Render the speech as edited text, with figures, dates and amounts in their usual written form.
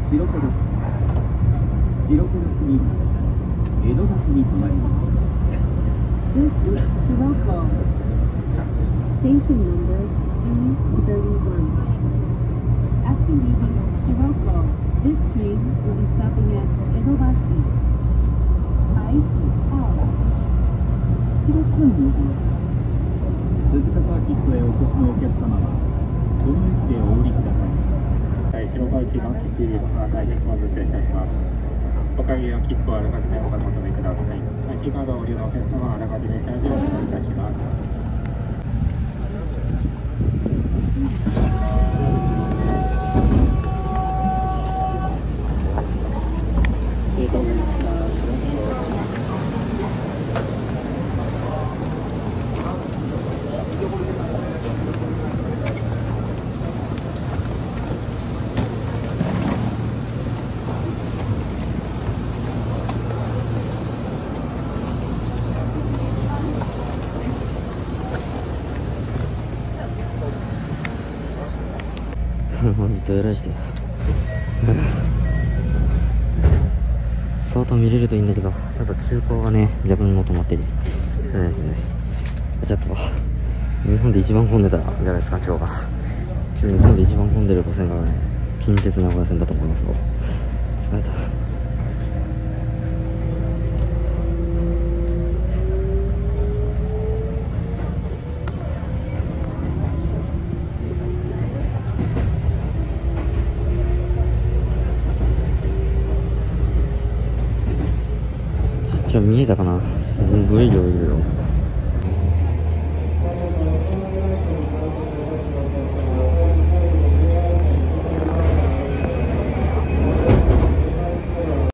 白子です。白子の次、江戸橋に停まります。This is Shiroko. Station number D31. After leaving Shiroko, this train will be stopping at Edobashi. Shiroko. 鈴鹿サーキットへお越しのお客様は、この駅でお降りください。白川行きの切符入りが大変混雑停車します。お帰りの切符をあらかじめお買い求めください。IC カードをお利用のお客様はあらかじめチャージをお願いいたします。 マジどやらして相当見れるといいんだけど、ちょっと中古がね自分も止まっててそうですね。ちょっと日本で一番混んでたじゃないですか今日が。日本で一番混んでる路線がね近鉄名古屋線だと思いますよ。疲れた。見えたかな。すんごい量いるよ。